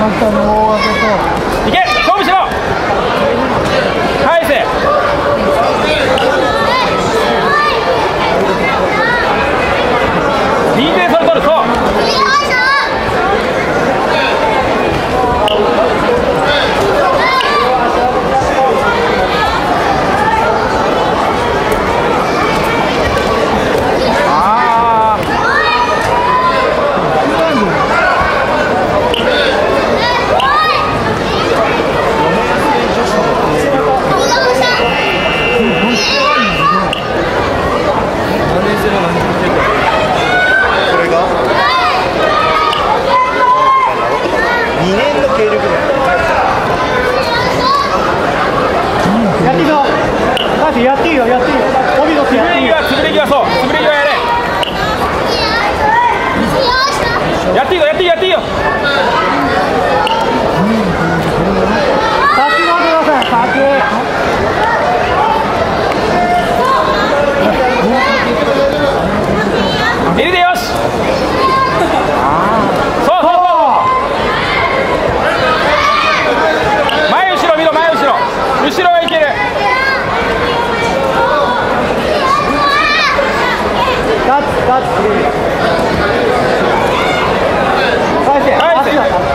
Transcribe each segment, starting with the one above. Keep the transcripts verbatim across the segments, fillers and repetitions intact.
簡単に大当てと。 いけ、勝負しろ。返せ。右手でそれ取る。そう。 やっていいよ、やっていいよ。帯の手やっていいよ。 つぶれ際、そう、つぶれ際やれ。やっていいよ、やっていいよ、やっていいよ。 先飲んでください、先。 入れてよし。そうそうそう。前後ろ見ろ、前後ろ。後ろはいける。 ガッツガッツ返せ返せ。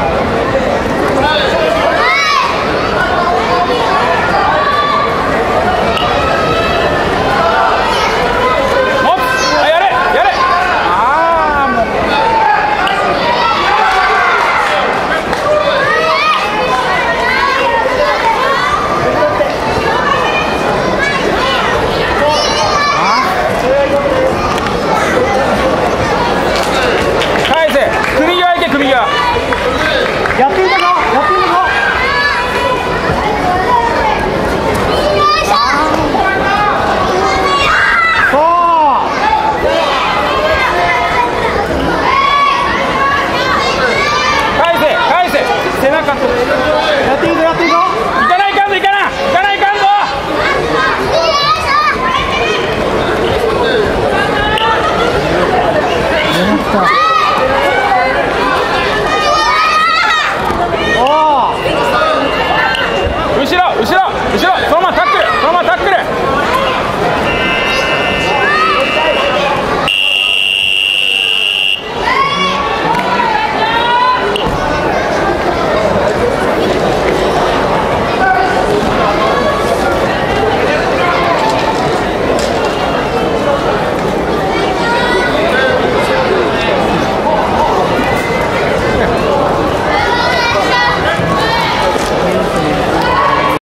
もっあやれやれ。ああもうやって